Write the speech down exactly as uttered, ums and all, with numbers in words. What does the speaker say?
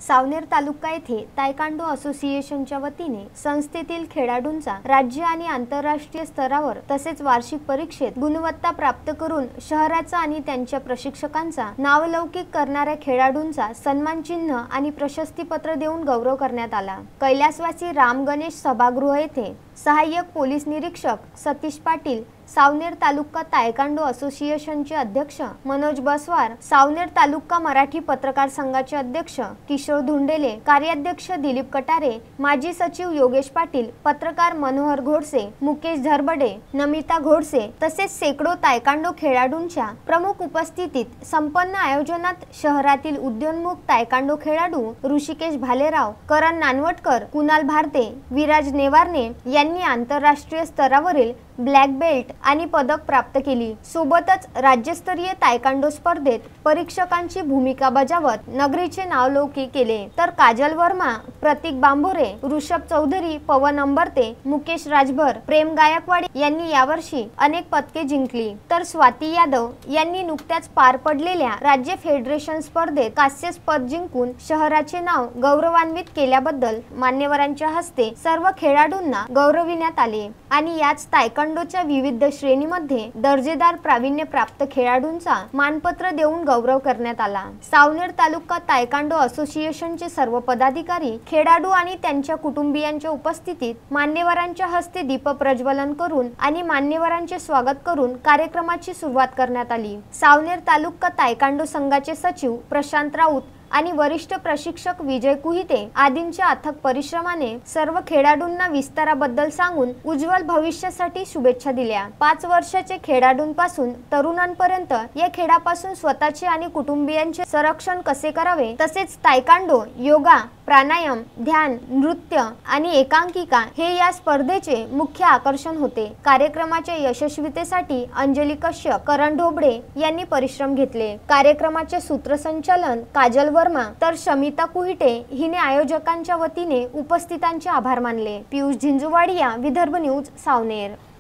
सावनेर तालुका येथे तायकांडो असोसिएशनच्या वतीने संस्थेतील खेळाडूंचा राज्य आणि आंतरराष्ट्रीय स्तरावर तसेच वार्षिक परीक्षेत गुणवत्ता प्राप्त करून शहराचा आणि त्यांच्या प्रशिक्षकांचा नावलौकिक करणाऱ्या खेळाडूंचा सन्मान चिन्ह आणि प्रशस्ती पत्र देऊन गौरव करण्यात आला। कैलासवासी राम गणेश सभागृह येथे सहाय्यक पोलीस निरीक्षक सतीश पाटील, सावनेर तालुका तायकांडो असोसिएशनचे अध्यक्ष मनोज बसवार, सावनेर तालुका मराठी पत्रकार संघाचे अध्यक्ष किशोर धुंडेले, कार्याध्यक्ष दिलीप कटारे, माजी सचिव योगेश पाटील, पत्रकार मनोहर घोडसे, मुकेश झरबडे, नमिता घोडसे तसेच शेकडो तायकांडो खेळाडूंच्या प्रमुख उपस्थितीत संपन्न आयोजनात शहरातील उद्योन्मुख तायकांडो खेळाडू ऋषिकेश भालेराव, करण नानवटकर, कुणाल भारते, विराज नेवारने यांनी आंतरराष्ट्रीय स्तरावरील ब्लॅक बेल्ट आणि पदक प्राप्त केली। सोबतच राज्यस्तरीय तायकांडो स्पर्धेत परीक्षकांची भूमिका बजावत नगरीचे नावलौकिक केले। तर काजल वर्मा, प्रतीक बांभोरे, ऋषभ चौधरी, पवन अंबरते, मुकेश राजभर, प्रेम गायकवाडी यांनी यावर्षी अनेक पदके जिंकली। तर स्वाती यादव यांनी नुकत्याच पार पडलेल्या राज्य फेडरेशन स्पर्धेत कांस्य पदक जिंकून शहराचे नाव गौरवान्वित केल्याबद्दल मान्यवरांच्या हस्ते सर्व खेळाडूंना गौरविण्यात आले आणि याच तायकांडोच्या विविध श्रेणीमध्ये दर्जेदार प्रावीण्य प्राप्त खेळाडूंचा मानपत्र देऊन गौरव करण्यात आला। सावनेर तालुका तायकांडो असोसिएशनचे सर्व पदाधिकारी, खेळाडू आणि त्यांच्या कुटुंबियांच्या उपस्थितीत मान्यवरांच्या हस्ते दीप प्रज्वलन करून आणि मान्यवरांचे स्वागत करून कार्यक्रमाची सुरुवात करण्यात आली। सावनेर तालुका तायकांडो संघाचे सचिव प्रशांत राऊत आणि वरिष्ठ प्रशिक्षक विजय कुहिते आदींच्या अथक परिश्रमाने सर्व खेळाडूंना विस्ताराबद्दल सांगून उज्ज्वल भविष्यासाठी शुभेच्छा दिल्या। पाच वर्षाचे खेळाडूंपासून तरुणांपर्यंत या खेळापासून स्वतःचे आणि कुटुंबियांचे संरक्षण कसे करावे तसेच तायकांडो, योगा, प्राणायाम, ध्यान, नृत्य आणि एकांकिका हे या स्पर्धेचे मुख्य आकर्षण होते। कार्यक्रमाच्या यशस्वीतेसाठी अंजली कश्यप, करण ढोबळे यांनी परिश्रम घेतले। कार्यक्रमाचे सूत्रसंचालन काजल वर्मा तर शमिता कुहिटे हिने आयोजकांच्या वतीने उपस्थितांचे आभार मानले। पियुष झिंजुवाडिया, विदर्भ न्यूज, सावनेर।